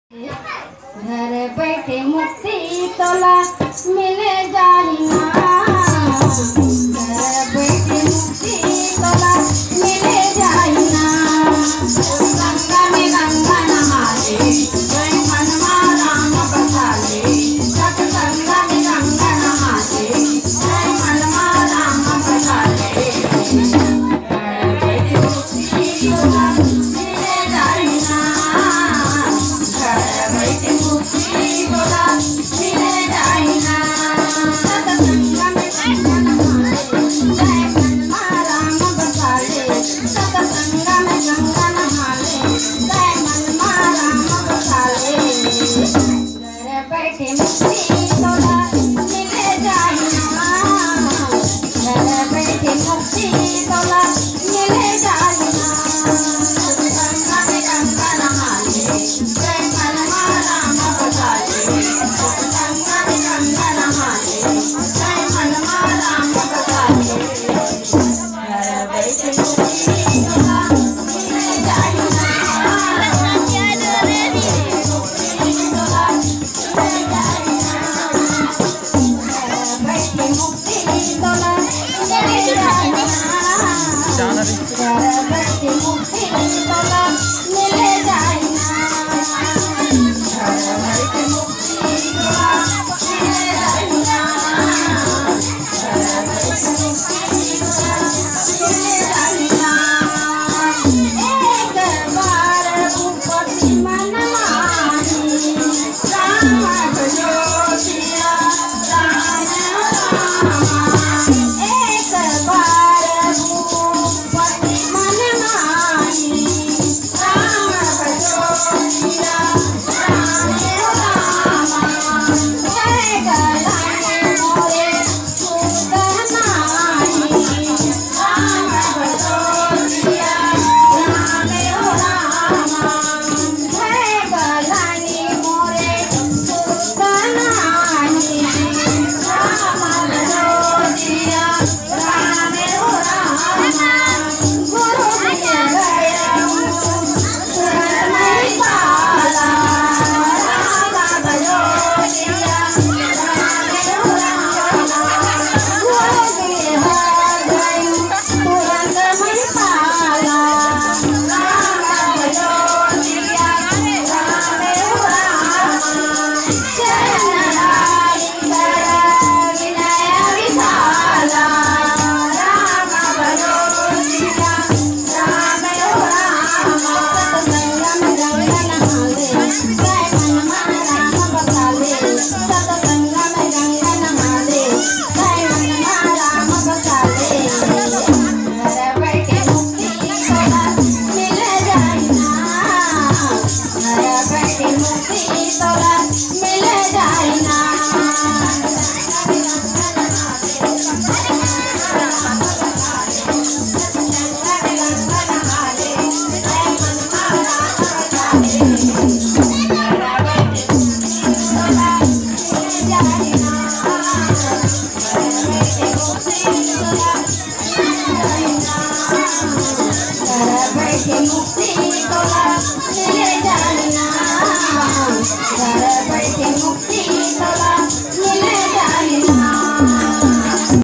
घर बैठे मुक्ति तोला मिले जाही ना। घर बैठे मुक्ति तोला मिले जाही ना। गंगा में गंगा नहाले जय मनवा राम बसाले। सतगंगा में गंगा नहाले जय मनवा राम बसाले। घर बैठे मुक्ति तोला मिले जाही ना। घर बैठे मुक्ति तोला मिले जाही ना। सतगंगा में गंगा नहाले जय मनवा राम बसाले। सतगंगा में गंगा नहाले जय मनवा राम बसाले। घर बैठे मुक्ति तोला मिले जाही ना। घर बैठे मुक्ति तोला मिले जाही ना। सतगंगा में गंगा नहाले जय मनवा